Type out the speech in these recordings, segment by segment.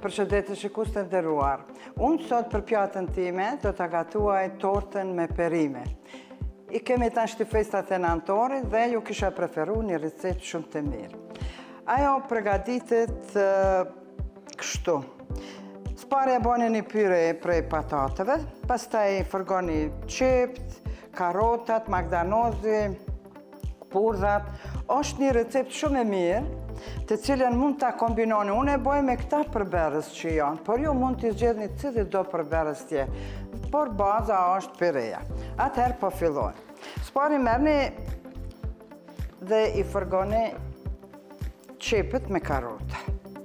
Përshëndetje shikues të nderuar. Unë sot për pjatën time do ta gatuaj tortën me perime. I kemi tashti festat e nëntorit dhe ju kisha preferu një recetë shumë të mirë. Ajo përgatitet kështu. Sparja bani një pyre prej patateve, pastaj fërgoni qept, karotat, magdanozi, purdhat. Është një recept shumë e mirë, të cilën mund ta kombinoni. Unë e bëj me këta përberës që janë, por ju mund t'i zgjedhni cili do përberës tjetër. Por baza është pireja. Atëherë po filloj. Spari merrni dhe i fërgoni qepët me karota.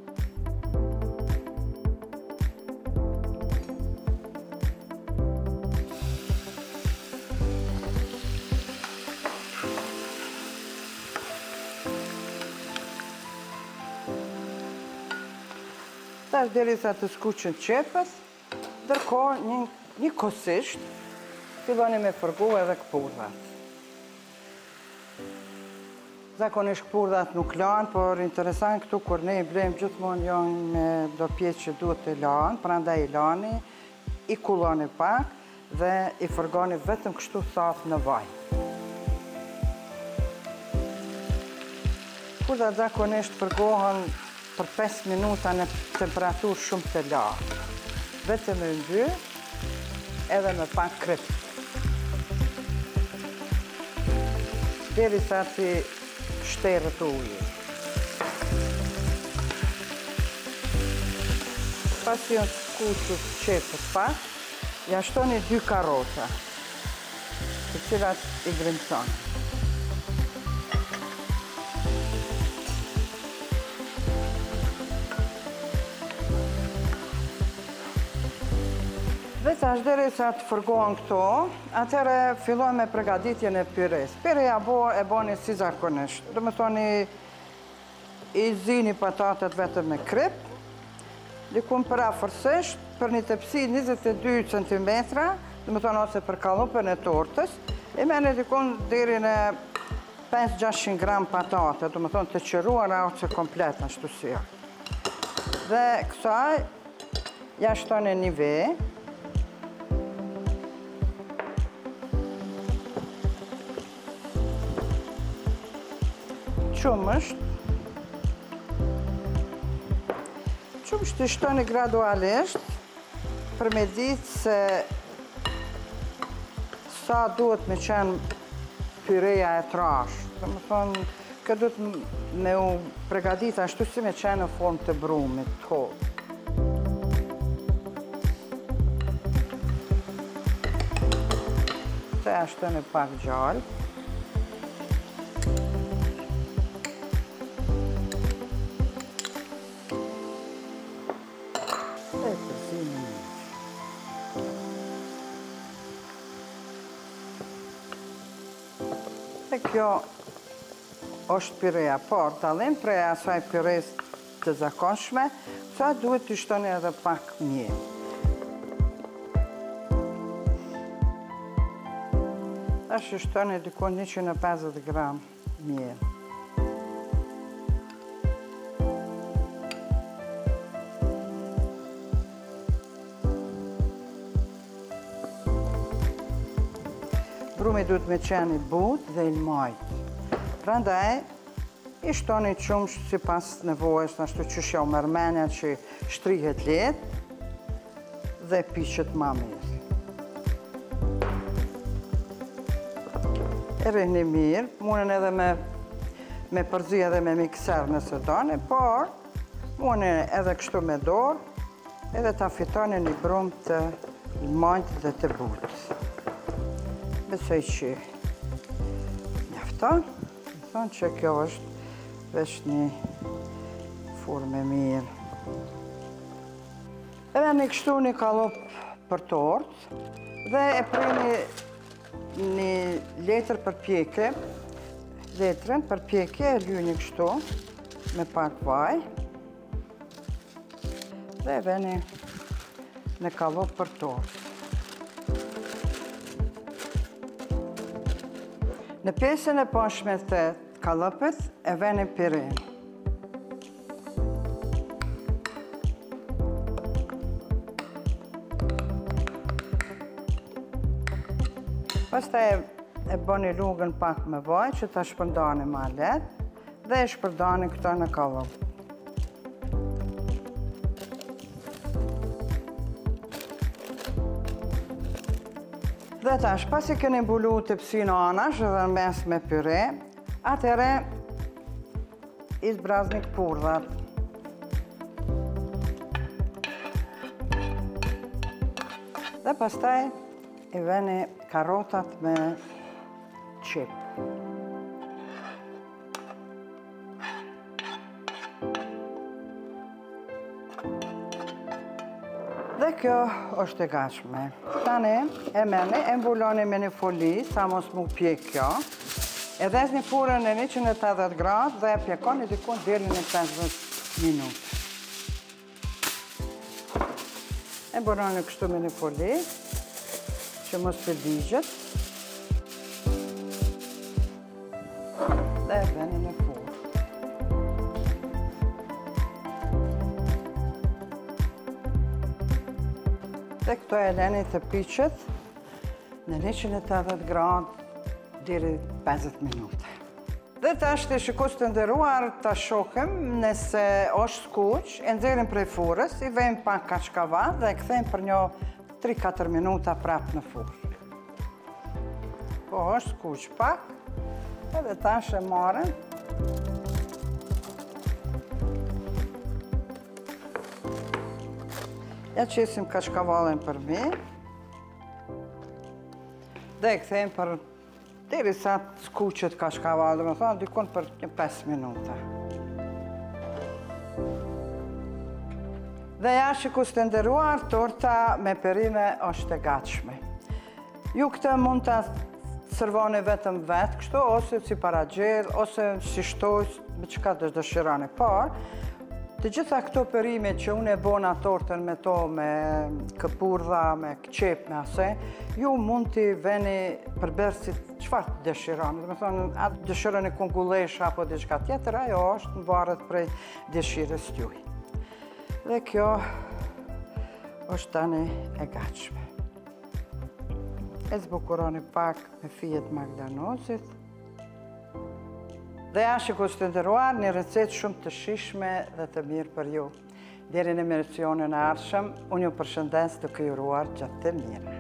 Tash derisa të skuqen qepët, ndërkohë një kosisht filloni me fërgu edhe këpurdhat. Zakonisht këpurdhat nuk lanë, por interesant këtu kur ne i blejmë gjithmonë janë me do pjesë që duhet të lanë, prandaj i lani, i kulloni pak dhe i fërgoni vetëm kështu thatë në vaj. Këpurdhat zakonisht fërgohen për 5 minuta në temperaturë shumë të lartë. Vetëm e ndy edhe me pak krip. Derisa ti shterët ujë. Pasi janë skuqur qepët pak, ja shtoni 2 karota, të cilat i grimconi. Dhe tash derisa të fërgohen këto, atëherë filloj me përgatitjen e pyres. Pireja e boni si zakonisht. Do me thoni, i zini patatet vetëm me krip, dikun për afërsisht, për një tepsi 22 cm, do me thoni ose për kallupën e tortës, i meni dikun deri në 500-600 gram patate, do me thoni të qëruara ose komplet në shtusia. Dhe kësaj, ja shtoni një vej, qumësht i shtoni gradualisht për me ditë se sa duhet me qenë pyreja e trash. Dhe më thonë, këtë duhet me u pregadit ashtu si me qenë në formë të brumit, të hodë. Se ashtoni pak gjallë. Dhe kjo është pireja, por dalim prej asaj pires të zakonshme, sa duhet të shtoni edhe pak miell. Tash shtoni dikon 150 gram miell. Brumi duhet me qenë i butë dhe i majtë. Prandaj, i shtoni qumësht si pas nevojës, ashtu që shja u mërmenja që shtrihet letë dhe pishet ma mirë. E rihni mirë, munën edhe me përzi edhe me mikser nëse doni, por munën edhe kështu me dorë, edhe ta fitoni një brum të majtë dhe të butë. Besoj që njafton, më thonë që kjo është veç një formë e mirë. Edhe një kështu një kalup për tortë dhe e preni një letër për pjeke. Letrën për pjeke e lyni kështu me pak vaj dhe e veni në kalup për tortë. Në pjesën e poshtme të kallopit e veni pirin. Pastaj e bëni lugën pak me vaj që ta shpërndani ma lehtë dhe e shpërndani këto në kavull. Dhe tash, pasi keni mbulu të pësino anash edhe në mes me pyre, atëre i zbrazni këpurdhat. Dhe pastaj i veni karotat me qip. Dhe kjo është e gatshme. Tani e merrni, e mbuloni me një foli, sa mos mu pjek kjo. E dhezni furën në 180 gradë dhe e pjekoni dikun deri në 50 minutë. E mbuloni kështu me një foli, që mos përdigjet. Dhe e veni në furë. Dhe këto e leni të piqet në 180 gradë deri 50 minuta. Dhe tash të shikues të nderuar, ta shohim nëse është skuq, e nxjerrim prej furrës, i vejmë pak kaçkavat dhe e kthejmë për një 3-4 minuta prapë në furrë. Po është skuq pak, edhe tash e marrim. Ja qesim kaçkavallin për mi. Dhe e kthejmë për deri sa të skuqet kaçkavalli, më thonë, dikun për 5 minuta. Dhe ja shikues të nderuar, torta me perime është e gatshme. Ju këtë mund ta servoni vetëm vetë kështu, ose si paragjell, ose si shtojës, me çka dëshironi. Por, të gjitha këto perime që unë e bona tortën me to, me këpurdha, me qep, me ase, ju mund t'i veni përbërësit çfarë të dëshironi. Dhe me thonë, atë dëshironi kungullesha apo diçka tjetër, ajo është në varet prej dëshirës t'juaj. Dhe kjo është tani e gatshme. E zbukuroni pak me fijet magdanosit. Dhe ja shikues të nderuar, një recetë shumë të shijshme dhe të mirë për ju. Deri në emisionin e ardhshëm, unë ju përshëndes duke ju uruar gjatë të mira.